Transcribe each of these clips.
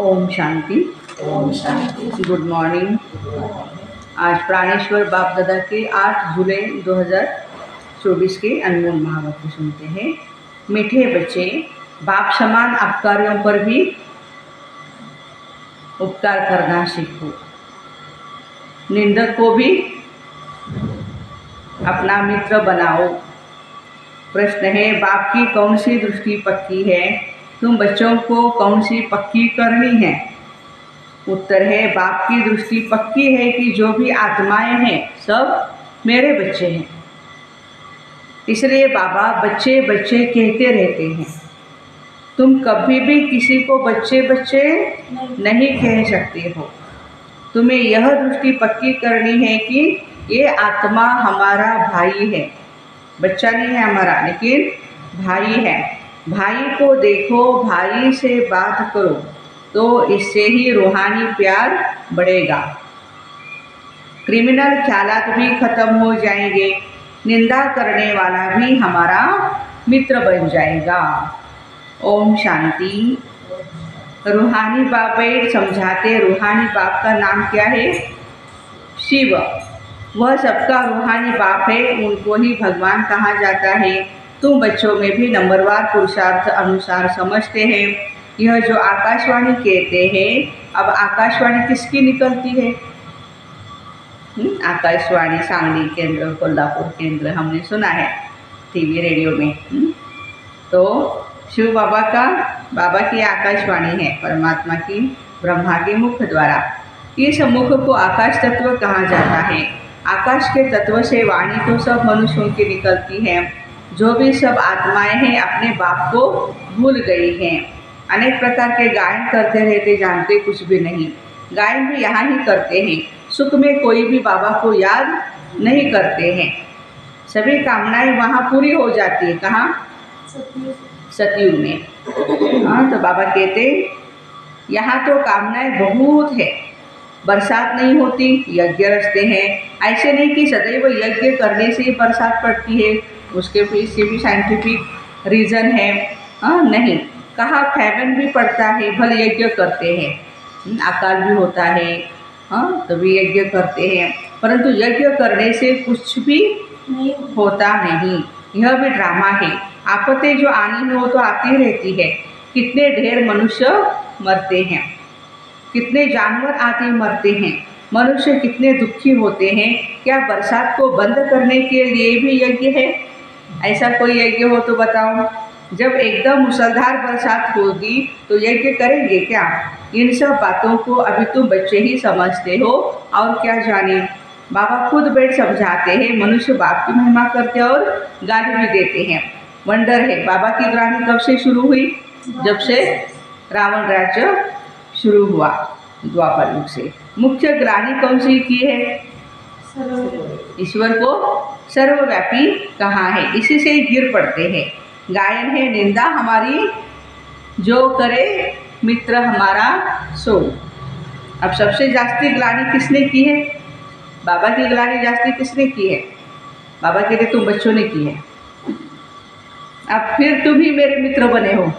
Om Shanti. Om Shanti. Good morning. आज प्राणेश्वर बाप दादा के 8 जुलाई 2024 के अनमोल महावाक्य सुनते हैं। मीठे बच्चे, बाप समान अपकारियों पर भी उपकार करना सीखो। निंदक को भी अपना मित्र बनाओ। प्रश्न है, बाप की कौन सी दृष्टि पक्की है? तुम बच्चों को कौन सी पक्की करनी है? उत्तर है, बाप की दृष्टि पक्की है कि जो भी आत्माएं हैं सब मेरे बच्चे हैं। इसलिए बाबा बच्चे बच्चे कहते रहते हैं। तुम कभी भी किसी को बच्चे बच्चे नहीं कह सकते हो। तुम्हें यह दृष्टि पक्की करनी है कि ये आत्मा हमारा भाई है। बच्चा नहीं है हमारा, लेकिन भाई है। भाई को देखो, भाई से बात करो, तो इससे ही रूहानी प्यार बढ़ेगा। क्रिमिनल ख्यालात भी खत्म हो जाएंगे। निंदा करने वाला भी हमारा मित्र बन जाएगा। ओम शांति। रूहानी बाप समझाते, रूहानी बाप का नाम क्या है? शिव। वह सबका रूहानी बाप है, उनको ही भगवान कहा जाता है। तुम बच्चों में भी नंबरवार पुरुषार्थ अनुसार समझते हैं। यह जो आकाशवाणी कहते हैं, अब आकाशवाणी किसकी निकलती है? आकाशवाणी सांगली केंद्र, कोल्हापुर केंद्र, हमने सुना है टीवी रेडियो में। तो शिव बाबा की आकाशवाणी है, परमात्मा की ब्रह्मा के मुख द्वारा। इस मुख को आकाश तत्व कहा जाता है। आकाश के तत्व से वाणी तो सब मनुष्यों की निकलती है। जो भी सब आत्माएं हैं अपने बाप को भूल गई हैं। अनेक प्रकार के गायन करते रहते, जानते कुछ भी नहीं। गायन भी यहाँ ही करते हैं। सुख में कोई भी बाबा को याद नहीं करते हैं। सभी कामनाएं वहाँ पूरी हो जाती है। कहाँ? सतयुग में। हाँ, तो बाबा कहते यहाँ तो कामनाएं बहुत है। बरसात नहीं होती, यज्ञ रचते हैं। ऐसे नहीं कि सदैव यज्ञ करने से ही बरसात पड़ती है, उसके पीछे भी साइंटिफिक रीज़न है। हाँ, नहीं कहा फैमन भी पड़ता है, भल यज्ञ करते हैं। अकाल भी होता है, हाँ, तभी यज्ञ करते हैं। परंतु यज्ञ करने से कुछ भी होता नहीं। यह भी ड्रामा है। आपत्ति जो आनी है वो तो आती रहती है। कितने ढेर मनुष्य मरते हैं, कितने जानवर आते मरते हैं। मनुष्य कितने दुखी होते हैं। क्या बरसात को बंद करने के लिए भी यज्ञ है? ऐसा कोई यज्ञ हो तो बताओ। जब एकदम मूसलाधार बरसात होगी तो यज्ञ करेंगे क्या? इन सब बातों को अभी तुम बच्चे ही समझते हो, और क्या जाने। बाबा खुद बैठ समझाते हैं। मनुष्य बाप की महिमा करते और गाली भी देते हैं। वंडर है, बाबा की ग्लानि कब से शुरू हुई? जब से रावण राज्य शुरू हुआ, द्वापर युग से। मुख्य ग्लानि कौन सी की है? ईश्वर को सर्वव्यापी कहा है, इसी से गिर पड़ते हैं। गायन है, निंदा हमारी जो करे मित्र हमारा सो। अब सबसे जास्ती ग्लानि किसने की है? बाबा की ग्लानि जास्ती किसने की है? बाबा कहते तुम बच्चों ने की है। अब फिर तुम ही मेरे मित्र बने हो।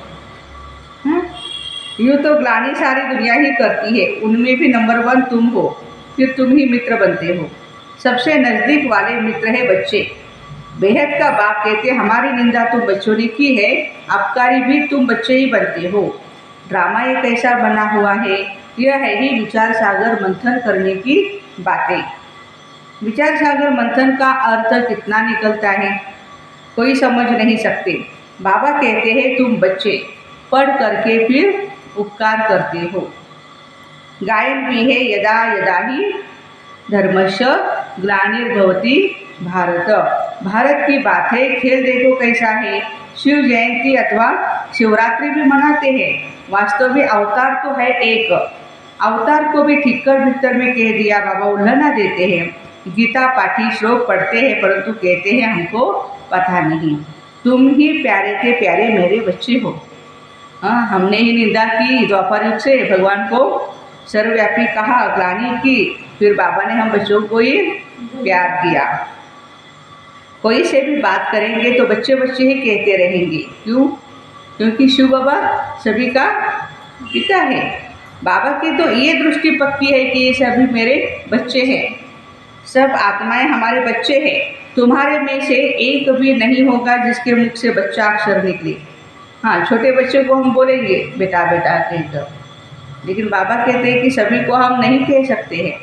यूँ तो ग्लानि सारी दुनिया ही करती है, उनमें भी नंबर 1 तुम हो, फिर तुम ही मित्र बनते हो। सबसे नज़दीक वाले मित्र है बच्चे। बेहद का बाप कहते हमारी निंदा तुम बच्चों ने की है, अपकारी भी तुम बच्चे ही बनते हो। ड्रामा एक ऐसा बना हुआ है। यह है ही विचार सागर मंथन करने की बातें। विचार सागर मंथन का अर्थ कितना निकलता है कोई समझ नहीं सकते। बाबा कहते हैं तुम बच्चे पढ़ करके फिर उपकार करते हो। गायन भी है, यदा यदा ही धर्मस्य ग्लानिर्भवति भारत। भारत की बात है। खेल देखो कैसा है। शिव जयंती अथवा शिवरात्रि भी मनाते हैं। वास्तव में अवतार तो है एक। अवतार को भी ठिक्कर भिक्कर में कह दिया। बाबा उल्लना देते हैं। गीता पाठी श्लोक पढ़ते हैं, परंतु कहते हैं हमको पता नहीं। तुम ही प्यारे के प्यारे मेरे बच्चे हो। हाँ, हमने ही निंदा की द्वापर युग से, भगवान को सर्वव्यापी कहा, ग्लानि की, फिर बाबा ने हम बच्चों को ही प्यार किया। कोई से भी बात करेंगे तो बच्चे बच्चे ही कहते रहेंगे। क्यों? क्योंकि शिव बाबा सभी का पिता है। बाबा की तो ये दृष्टि पक्की है कि ये सभी मेरे बच्चे हैं, सब आत्माएं हमारे बच्चे हैं। तुम्हारे में से एक भी नहीं होगा जिसके मुख से बच्चा अक्षर निकले। हाँ, छोटे बच्चे को हम बोलेंगे बेटा बेटा कहकर, लेकिन बाबा कहते हैं कि सभी को हम नहीं कह सकते हैं।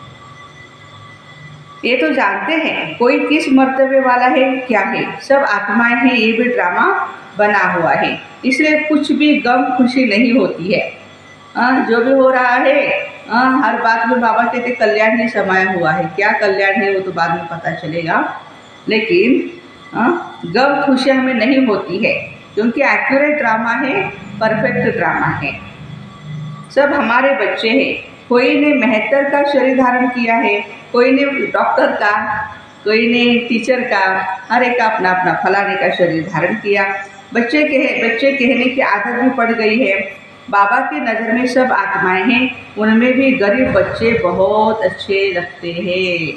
ये तो जानते हैं कोई किस मर्तबे वाला है क्या है, सब आत्माएं हैं, ये भी ड्रामा बना हुआ है, इसलिए कुछ भी गम खुशी नहीं होती है। जो भी हो रहा है हर बात में बाबा कहते कल्याण ही समाया हुआ है। क्या कल्याण है वो तो बाद में पता चलेगा, लेकिन गम खुशी हमें नहीं होती है क्योंकि एक्यूरेट ड्रामा है, परफेक्ट ड्रामा है। सब हमारे बच्चे हैं। कोई ने मेहतर का शरीर धारण किया है, कोई ने डॉक्टर का, कोई ने टीचर का, हर एक का अपना अपना फलाने का शरीर धारण किया। बच्चे कहने की आदत भी पड़ गई है। बाबा की नज़र में सब आत्माएं हैं, उनमें भी गरीब बच्चे बहुत अच्छे लगते हैं।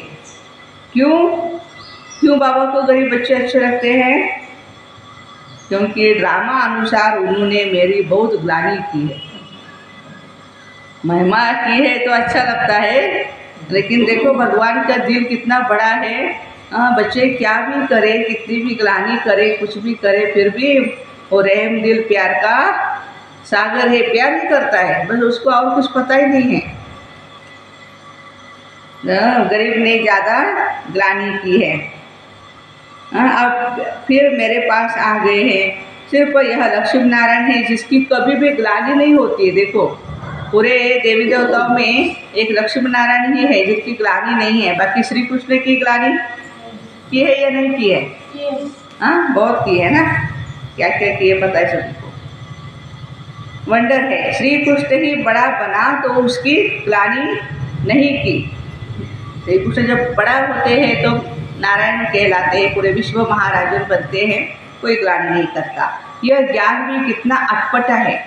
क्यों बाबा को गरीब बच्चे अच्छे लगते हैं? क्योंकि ड्रामा अनुसार उन्होंने मेरी बहुत ग्लानि की है, महिमा की है तो अच्छा लगता है। लेकिन देखो भगवान का दिल कितना बड़ा है। बच्चे क्या भी करे, कितनी भी ग्लानि करे, कुछ भी करे, फिर भी वो रहम दिल प्यार का सागर है, प्यार ही करता है, बस उसको और कुछ पता ही नहीं है। गरीब ने ज़्यादा ग्लानि की है। अब फिर मेरे पास आ गए हैं। सिर्फ यह लक्ष्मी नारायण है जिसकी कभी भी ग्लानि नहीं होती है। देखो पूरे देवी देवताओं में एक लक्ष्मी नारायण ही है जिसकी ग्लानि नहीं है। बाकी श्री कृष्ण की ग्लानि की है या नहीं की है? बहुत की है ना। क्या क्या किए पता है सभी को। वंडर है, श्री कृष्ण ही बड़ा बना तो उसकी ग्लानि नहीं की। श्री कृष्ण जब बड़ा होते हैं तो नारायण कहलाते हैं, पूरे विश्व महाराजन बनते हैं, कोई ग्लानि नहीं करता। यह ज्ञान भी कितना अटपटा है,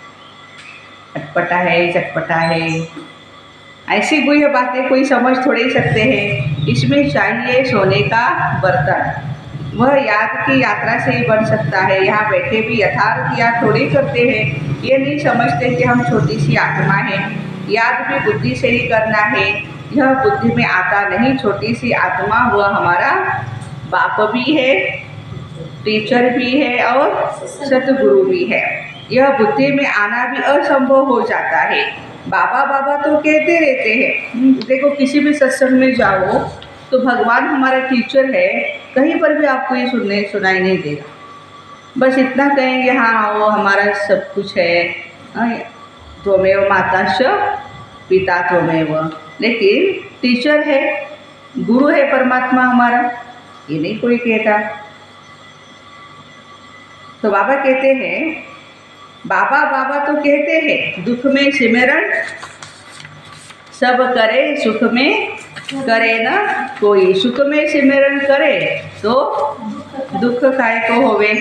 चटपटा है। ऐसी गुह्य बातें कोई समझ थोड़े ही सकते हैं। इसमें चाहिए सोने का बर्तन। वह याद की यात्रा से ही बन सकता है। यहाँ बैठे भी यथार्थ याद थोड़ी करते हैं। ये नहीं समझते कि हम छोटी सी आत्मा है। याद भी बुद्धि से ही करना है। यह बुद्धि में आता नहीं। छोटी सी आत्मा वह हमारा बाप भी है, टीचर भी है और सतगुरु भी है। यह बुद्धि में आना भी असंभव हो जाता है। बाबा बाबा तो कहते रहते हैं। देखो किसी भी सत्संग में जाओ तो भगवान हमारा टीचर है, कहीं पर भी आपको ये सुनाई नहीं देगा। बस इतना कहेंगे हाँ वो हमारा सब कुछ है, त्वमेव माताश्च पिता त्वमेव, लेकिन टीचर है, गुरु है परमात्मा हमारा, ये नहीं कोई कहता। तो बाबा कहते हैं, बाबा तो कहते हैं दुख में सिमरन सब करे, सुख में करे न कोई। सुख में सिमरन करे तो दुख काय को होवे।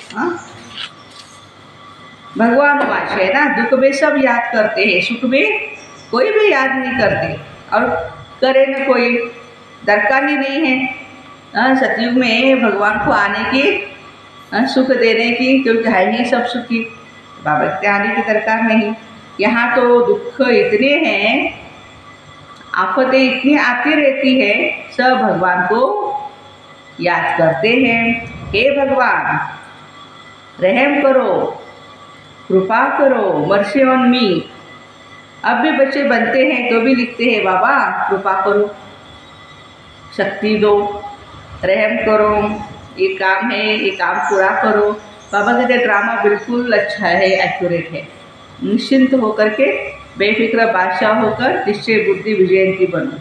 भगवान वाच है ना, दुख में सब याद करते हैं, सुख में कोई भी याद नहीं करते, और करे न कोई, दरकार ही नहीं है सतयुग में भगवान को आने की, सुख देने की, क्योंकि है ही सब सुखी। बाबा के आने की दरकार नहीं। यहाँ तो दुख इतने हैं, आफतें इतनी आती रहती है, सब भगवान को याद करते हैं। हे भगवान रहम करो, कृपा करो, मर्सी ऑन मी। अब भी बच्चे बनते हैं तो भी लिखते हैं बाबा कृपा करो, शक्ति दो, रहम करो, ये काम है, ये काम पूरा करो। बाबा कहते ड्रामा बिल्कुल अच्छा है, एक्यूरेट है। निश्चिंत होकर के, बेफिक्र बादशाह होकर निश्चय बुद्धि विजयंती बनो।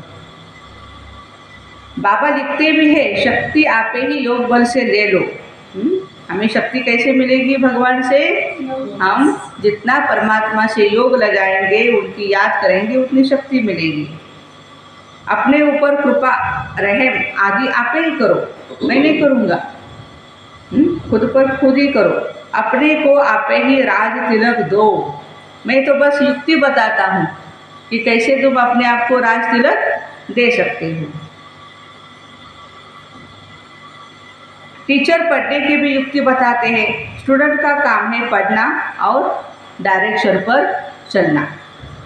बाबा लिखते भी है, शक्ति आपे ही योग बल से ले लो। हमें शक्ति कैसे मिलेगी भगवान से? हम जितना परमात्मा से योग लगाएंगे, उनकी याद करेंगे, उतनी शक्ति मिलेगी। अपने ऊपर कृपा रहम आदि आपे ही करो, मैं नहीं करूँगा। खुद पर खुद ही करो। अपने को आपे ही राज तिलक दो। मैं तो बस युक्ति बताता हूँ कि कैसे तुम अपने आप को राज तिलक दे सकते हो। टीचर पढ़ने की भी युक्ति बताते हैं। स्टूडेंट का काम है पढ़ना और डायरेक्शन पर चलना।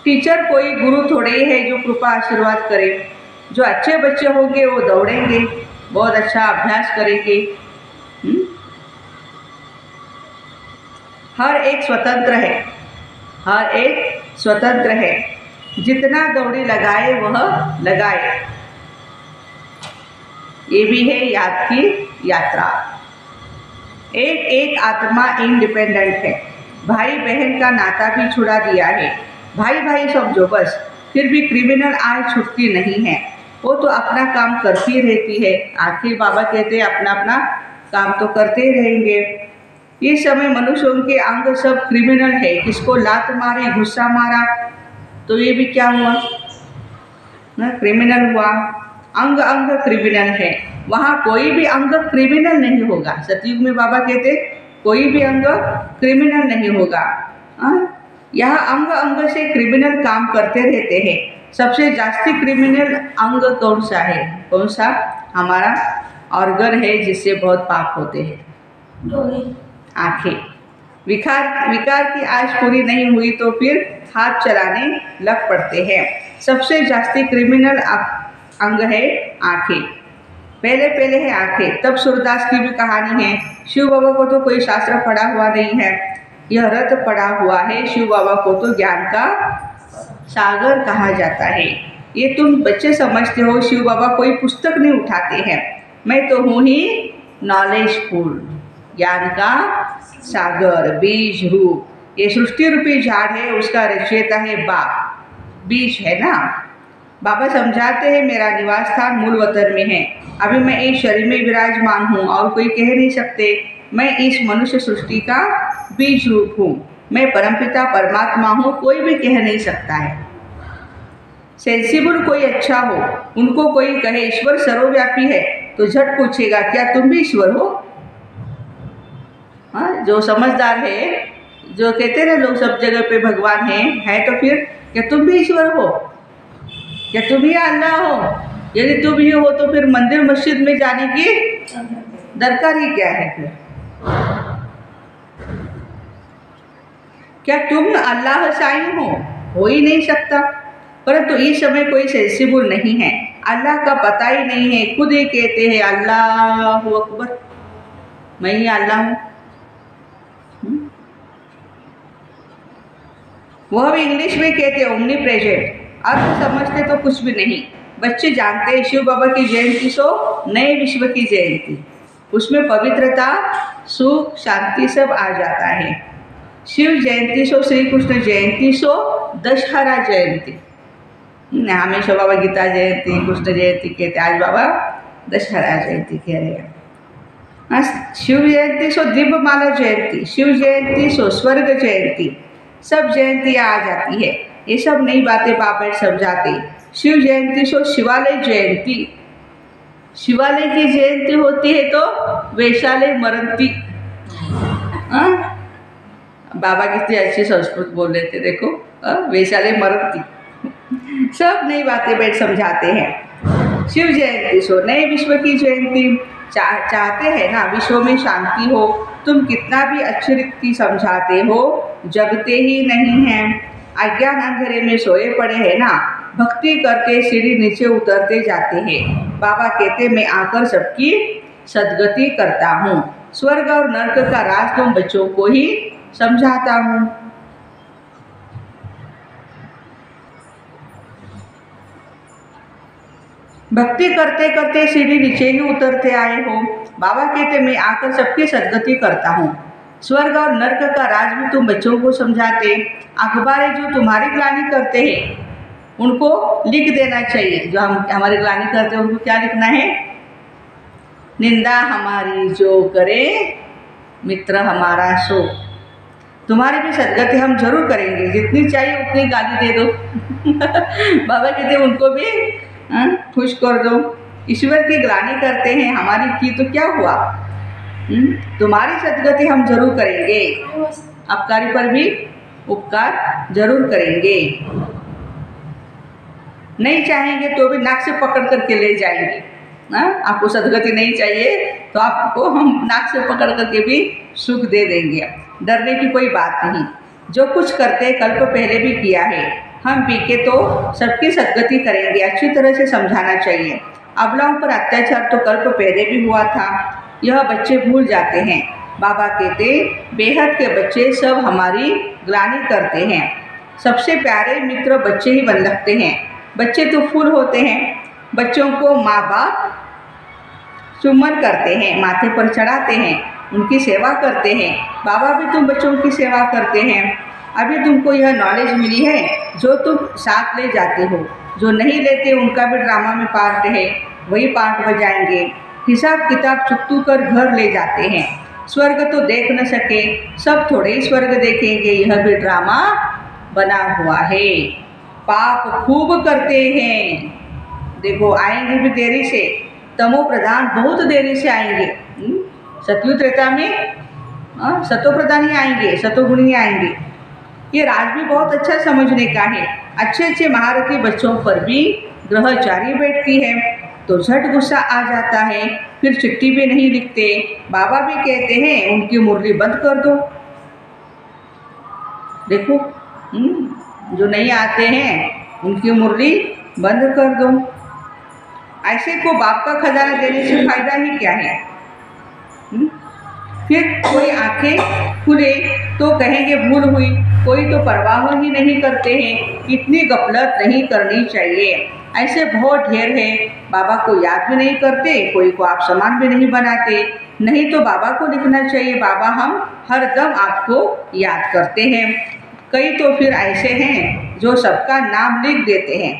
टीचर कोई गुरु थोड़े ही है जो कृपा आशीर्वाद करे। जो अच्छे बच्चे होंगे वो दौड़ेंगे, बहुत अच्छा अभ्यास करेंगे। हर एक स्वतंत्र है, हर एक स्वतंत्र है। जितना दौड़ी लगाए वह लगाए। ये भी है याद की यात्रा। एक एक आत्मा इंडिपेंडेंट है। भाई बहन का नाता भी छुड़ा दिया है। भाई भाई समझो बस। फिर भी क्रिमिनल आज छुटती नहीं है। वो तो अपना काम करती रहती है। आखिर बाबा कहते हैं अपना अपना काम तो करते ही रहेंगे। इस समय मनुष्यों के अंग सब क्रिमिनल है। किसको लात मारी, गुस्सा मारा तो ये भी क्या हुआ ना, क्रिमिनल हुआ। अंग अंग क्रिमिनल है। वहाँ कोई भी अंग क्रिमिनल नहीं होगा। सतयुग में बाबा कहते कोई भी अंग क्रिमिनल नहीं होगा। यहाँ अंग अंग से क्रिमिनल काम करते रहते हैं। सबसे जास्ती क्रिमिनल अंग कौन सा है? कौन सा? हमारा ऑर्गन है जिससे बहुत पाप होते हैं, आँखें। विकार की आज पूरी नहीं हुई तो फिर हाथ चलाने लग पड़ते हैं। सबसे जास्ती क्रिमिनल अंग है आँखें। पहले है आँखें, तब सूरदास की भी कहानी है। शिव बाबा को तो कोई शास्त्र पढ़ा हुआ नहीं है, यह रथ पढ़ा हुआ है। शिव बाबा को तो ज्ञान का सागर कहा जाता है। ये तुम बच्चे समझते हो, शिव बाबा कोई पुस्तक नहीं उठाते हैं। मैं तो हूँ ही नॉलेज फुल, ज्ञान का सागर, बीज रूप। ये सृष्टि रूपी झाड़ है, उसका रचयिता है बाप, बीज है ना। बाबा समझाते हैं मेरा निवास स्थान मूल वतन में है। अभी मैं एक शरीर में विराजमान हूँ और कोई कह नहीं सकते मैं इस मनुष्य सृष्टि का बीज रूप हूँ। मैं परमपिता परमात्मा हूँ, कोई भी कह नहीं सकता है। सेंसिबल कोई अच्छा हो, उनको कोई कहे ईश्वर सर्वव्यापी है तो झट पूछेगा क्या तुम भी ईश्वर हो? हाँ, जो समझदार है, जो कहते ना लोग सब जगह पे भगवान है तो फिर क्या तुम भी ईश्वर हो? क्या तुम ही अल्लाह हो? यदि तुम ही हो तो फिर मंदिर मस्जिद में जाने की दरकार ही क्या है? फिर क्या तुम अल्लाह साई हो ही नहीं सकता। परंतु इस समय कोई सेंसिबल नहीं है, अल्लाह का पता ही नहीं है। खुद ही कहते हैं अल्लाहु अकबर, मैं ही अल्लाह हूँ। वह भी इंग्लिश में कहते हैं ओमनी प्रेजेंट। अर्थ समझते तो कुछ भी नहीं। बच्चे जानते हैं शिव बाबा की जयंती सो नए विश्व की जयंती। उसमें पवित्रता, सुख, शांति सब आ जाता है। शिव जयंती सो श्री कृष्ण जयंती सो दशहरा जयंती। हमेशा बाबा गीता जयंती, कृष्ण जयंती कहते, आज बाबा दशहरा जयंती कह रहे हैं। शिव जयंती सो दीपमाला जयंती, शिव जयंती सो स्वर्ग जयंती, सब जयंतियाँ आ जाती है। ये सब नई बातें बाबा समझाते। शिव जयंती सो शिवालय जयंती, शिवालय की जयंती होती है तो वैशालय मरंती। बाबा कितनी अच्छी संस्कृत बोल रहे थे, देखो वैशालय मरंती। सब नई बातें बैठ समझाते हैं। शिव जयंती सो नए विश्व की जयंती। चाहते हैं ना विश्व में शांति हो। तुम कितना भी अच्छी रीति समझाते हो, जगते ही नहीं हैं। अज्ञान अंधेरे में सोए पड़े हैं ना। भक्ति करते सीढ़ी नीचे उतरते जाते हैं। बाबा कहते मैं आकर सबकी सद्गति करता हूँ। स्वर्ग और नरक का राज तुम बच्चों को ही समझाता हूँ। भक्ति करते करते सीढ़ी नीचे ही उतरते आए हो। बाबा कहते मैं आकर सबकी सद्गति करता हूँ। स्वर्ग और नरक का राज भी तुम बच्चों को समझाते। अखबारें जो तुम्हारी ग्लानि करते हैं उनको लिख देना चाहिए। जो हम हमारी ग्लानि करते हैं उनको क्या लिखना है? निंदा हमारी जो करे मित्र हमारा सो। तुम्हारी भी सद्गति हम जरूर करेंगे, जितनी चाहिए उतनी गाली दे दो। बाबा कहते उनको भी खुश कर दो। ईश्वर की ग्लानि करते हैं, हमारी की तो क्या हुआ? तुम्हारी सद्गति हम जरूर करेंगे। अपकारी पर भी उपकार जरूर करेंगे। नहीं चाहेंगे तो भी नाक से पकड़ करके ले जाएंगे। आपको सद्गति नहीं चाहिए तो आपको हम नाक से पकड़ करके भी सुख दे देंगे। डरने की कोई बात नहीं। जो कुछ करते कल्प पहले भी किया है, हम पीके तो सबकी सद्गति करेंगे, अच्छी तरह से समझाना चाहिए। अबलाओं पर अत्याचार तो कल्प पहले भी हुआ था, यह बच्चे भूल जाते हैं। बाबा कहते बेहद के बच्चे सब हमारी ग्लानि करते हैं। सबसे प्यारे मित्र बच्चे ही बन लगते हैं। बच्चे तो फूल होते हैं। बच्चों को माँ बाप चुम्बन करते हैं, माथे पर चढ़ाते हैं, उनकी सेवा करते हैं। बाबा भी तुम बच्चों की सेवा करते हैं। अभी तुमको यह नॉलेज मिली है जो तुम साथ ले जाते हो। जो नहीं लेते उनका भी ड्रामा में पार्ट है, वही पार्ट बजाएंगे। हिसाब किताब चुकतू कर घर ले जाते हैं। स्वर्ग तो देख न सके, सब थोड़े ही स्वर्ग देखेंगे, यह भी ड्रामा बना हुआ है। पाप खूब करते हैं, देखो आएंगे भी देरी से। तमो प्रधान बहुत देरी से आएंगे। सतयुग त्रेता में सतो प्रधान ही आएंगे, सतोगुण ही आएंगे। ये राज भी बहुत अच्छा समझने का है। अच्छे अच्छे महारथी बच्चों पर भी ग्रहचारी बैठती है तो झट गुस्सा आ जाता है, फिर चिट्ठी भी नहीं लिखते। बाबा भी कहते हैं उनकी मुरली बंद कर दो। देखो जो नहीं आते हैं उनकी मुरली बंद कर दो। ऐसे को बाप का खजाना देने से फायदा ही क्या है? फिर कोई आंखें खुले तो कहेंगे भूल हुई। कोई तो परवाह ही नहीं करते हैं। इतनी गफलत नहीं करनी चाहिए। ऐसे बहुत ढेर है, बाबा को याद भी नहीं करते, कोई को आप समान भी नहीं बनाते। नहीं तो बाबा को लिखना चाहिए, बाबा हम हर दम आपको याद करते हैं। कई तो फिर ऐसे हैं जो सबका नाम लिख देते हैं,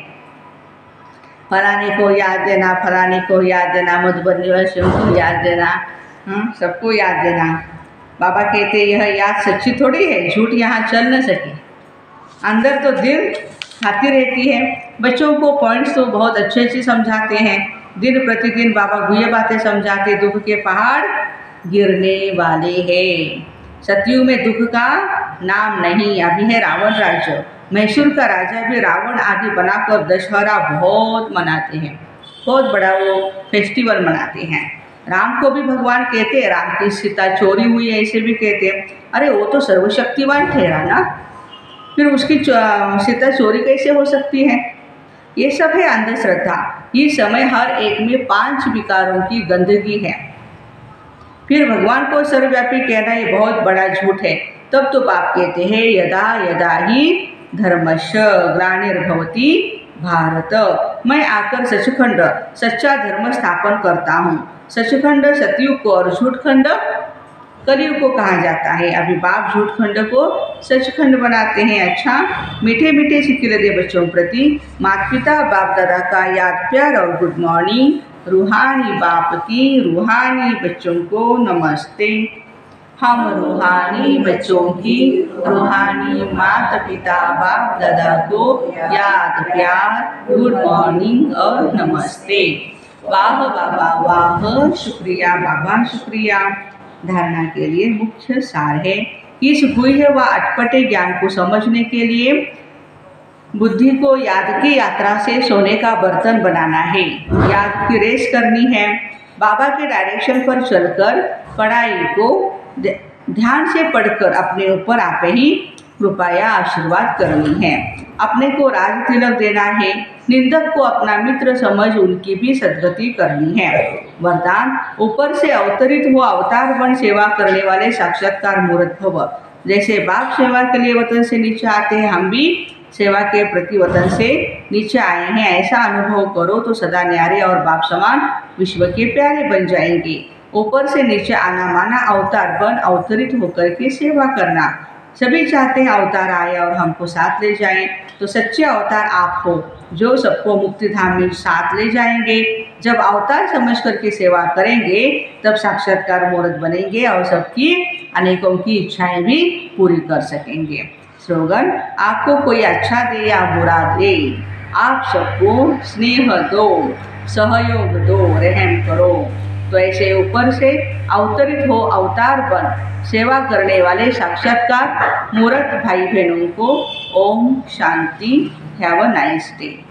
फलाने को याद देना, फलाने को याद देना, मधुबनी को याद देना, सबको याद देना। बाबा कहते यह याद सच्ची थोड़ी है, झूठ यहाँ चल न सके। अंदर तो दिल खाती रहती है। बच्चों को पॉइंट्स तो बहुत अच्छे अच्छे समझाते हैं। दिन प्रतिदिन बाबा गुह्य बातें समझाते। दुख के पहाड़ गिरने वाले हैं। सतयुग में दुख का नाम नहीं। अभी है रावण राज्य। मैसूर का राजा भी रावण आदि बनाकर दशहरा बहुत मनाते हैं, बहुत बड़ा वो फेस्टिवल मनाते हैं। राम को भी भगवान कहते हैं, राम की सीता चोरी हुई है ऐसे भी कहते हैं। अरे वो तो सर्वशक्तिवान ठहरा ना, फिर उसकी सीता चोरी कैसे हो सकती है? ये सब है अंधश्रद्धा। ये समय हर एक में 5 विकारों की गंदगी है। फिर भगवान को सर्वव्यापी कहना ये बहुत बड़ा झूठ है। तब तो पाप कहते हैं यदा यदा ही धर्मस्य ग्लानिर्भवति भारत। मैं आकर सचखंड सच्चा धर्म स्थापन करता हूँ। सचखंड सतयुग को और झूठखंड कलयुग को कहा जाता है। अभी बाप झूठखंड को सचखंड बनाते हैं। अच्छा, मीठे मीठे सिक्के दे बच्चों प्रति माता पिता बाप दादा का याद प्यार और गुड मॉर्निंग। रूहानी बाप की रूहानी बच्चों को नमस्ते। हम रूहानी बच्चों की रूहानी माता पिता बाप दादा को याद प्यार गुड मॉर्निंग और नमस्ते। वाह बाबा वाह, शुक्रिया बाबा शुक्रिया। धारणा के लिए मुख्य सार है, इस गुह्य व अटपटे ज्ञान को समझने के लिए बुद्धि को याद की यात्रा से सोने का बर्तन बनाना है, याद की रेस करनी है। बाबा के डायरेक्शन पर चलकर पढ़ाई को ध्यान से पढ़कर अपने ऊपर आप ही कृपया आशीर्वाद करनी है। अपने को राज तिलक देना है। निंदक को अपना मित्र समझ उनकी भी सद्गति करनी है। वरदान ऊपर से अवतरित हुआ अवतार बन सेवा करने वाले साक्षात्कार मूर्त भव। जैसे बाप सेवा के लिए वतन से नीचे आते हैं, हम भी सेवा के प्रति वतन से नीचे आए हैं, ऐसा अनुभव करो तो सदा न्यारे और बाप समान विश्व के प्यारे बन जाएंगे। ऊपर से नीचे आना माना अवतार बन अवतरित होकर के सेवा करना। सभी चाहते हैं अवतार आए और हमको साथ ले जाएं, तो सच्चे अवतार आप हो जो सबको मुक्ति धाम में साथ ले जाएंगे। जब अवतार समझ करके सेवा करेंगे तब साक्षात्कार मूर्त बनेंगे और सबकी अनेकों की इच्छाएं भी पूरी कर सकेंगे। स्लोगन, आपको कोई अच्छा दे या बुरा दे, आप सबको स्नेह दो, सहयोग दो, रहम करो। तो ऐसे ऊपर से अवतरित हो अवतार बन सेवा करने वाले साक्षात्कार मूर्त भाई बहनों को ओम शांति। Have a nice day.